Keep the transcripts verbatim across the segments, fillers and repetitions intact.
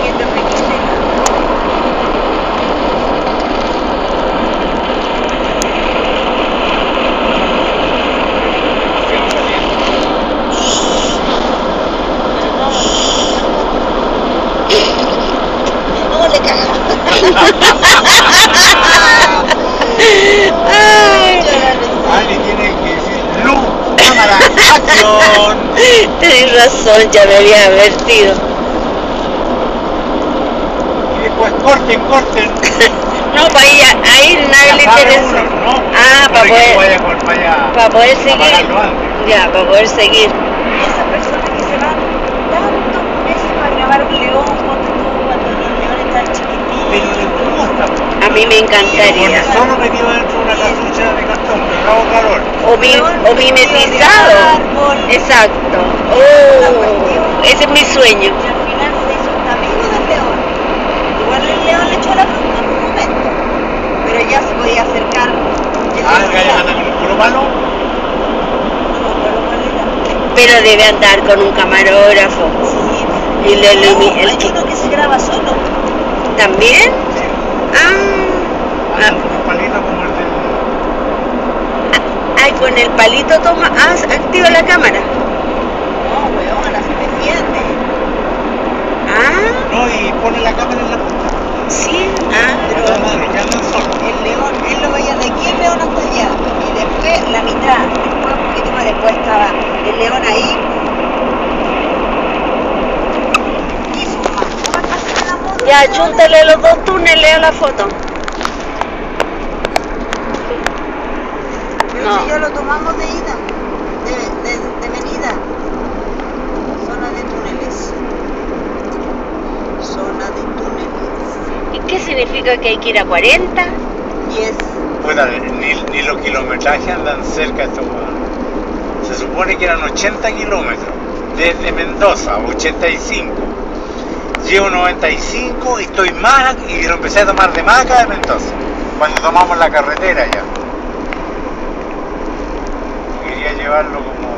que te requiere. No le cagamos. Ali tiene que decir luz, cámara, acción. Tenés razón, ya me había advertido. Y después corten, corten. No, para ahí, ahí nadie le interesa. Uno, ¿no? Ah, para poder, vaya con, vaya para poder seguir. antes. Ya, para poder seguir. Y esas personas que se van tantos meses para grabar un león, cuando los leones están chiquititos. Pero le gusta. A mí me encantaría. Solo metido dentro de una casucha de cartón, pero hago calor. O, mi, o mimetizado. Exacto. Oh, ese es mi sueño. Y al final se hizo un amigo del león. Igual el león le echó la bronca en un momento. Pero ya se podía acercar. Ah, el gallo anda con el culo malo. Pero debe andar con un camarógrafo. Sí. Y le, le, No, el, hay uno que se graba solo. ¿También? Sí. Ah. Ah, con un palito como el del... Ay, con el palito toma, ah, activa la cámara. No, weón, así defiende. Ah. No, y pone la cámara en la punta. Sí, ah, Pero pero... lo que andan solo. El león, él lo veía de aquí el león hasta allá. Y después la mitad, después un poquito más después estaba el león ahí. Y su mamá. Ya, chúntale los dos túneles a la foto. Pero No. si ya lo tomamos de ida, de, de, de venida. Zona de túneles. Zona de túneles. ¿Y qué significa que hay que ir a cuarenta? diez. Bueno, ni, ni los kilometrajes andan cerca de estos hueones. Se supone que eran ochenta kilómetros desde Mendoza, ochenta y cinco. Llevo noventa y cinco y estoy más, y lo empecé a tomar de más acá de Mendoza, cuando tomamos la carretera ya. Quería llevarlo como...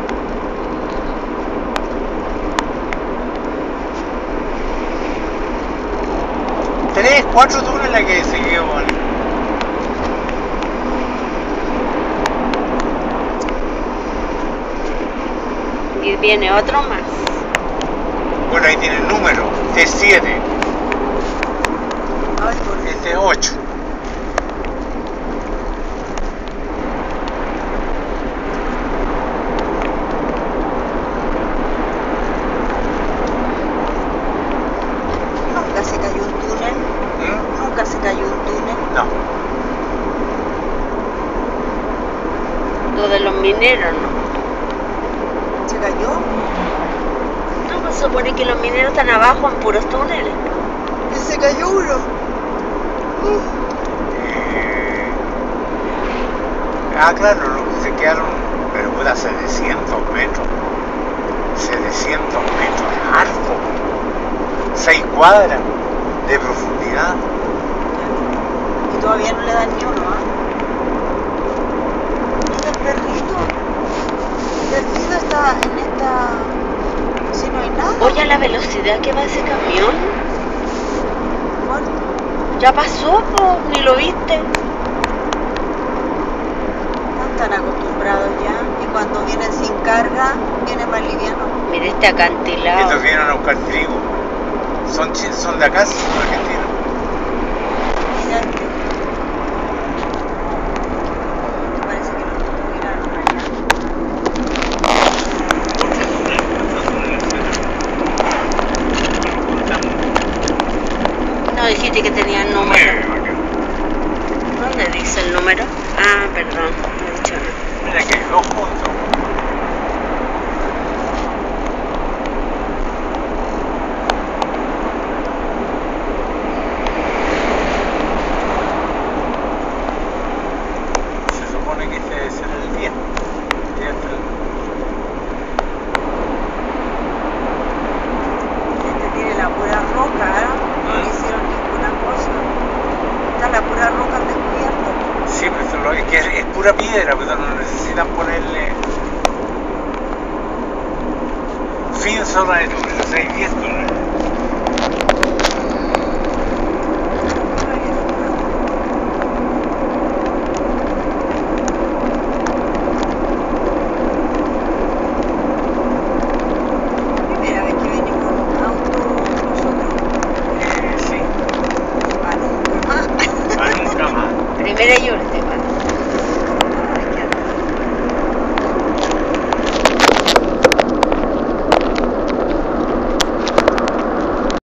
Tres, cuatro túneles que seguí, bueno. Y viene otro más. Bueno, ahí tiene el número, T siete, Ay, por Dios. este ocho. Nunca se cayó un túnel. ¿Mm? Nunca se cayó un túnel. No. Lo de los mineros, ¿no? ¿Se cayó? No, pues se supone que los mineros están abajo en puros túneles. ¿Y se cayó uno? Uh. Eh... Ah, claro, lo que se quedaron, pero puta, setecientos metros. setecientos metros, harto. seis cuadras de profundidad. Y todavía no le dan ni uno, ¿ah? Mira el perrito. Perdido está en esta... Si no hay nada. Oye, a la velocidad que va ese camión. ¿Cuál? Ya pasó, po, ni lo viste. No están acostumbrados ya. Y cuando vienen sin carga, vienen más livianos. Mira este acantilado. Estos vienen a buscar trigo. Son, chi- son de acá, son argentinos. Mira este. Parece que los tuvieron allá. No dijiste que tenía el número. ¿Dónde dice el número? Ah, perdón, no he dicho nada. Mira que hay dos puntos. Se supone que este debe ser el diez. diez del- Este tiene la pura roca, ¿eh? No le hicieron ninguna cosa. Está la pura roca al descubierto. Sí, pero esto lo- es que es, es pura piedra, pero no necesitan ponerle fin zona de túneles, o sea, hay diez túneles.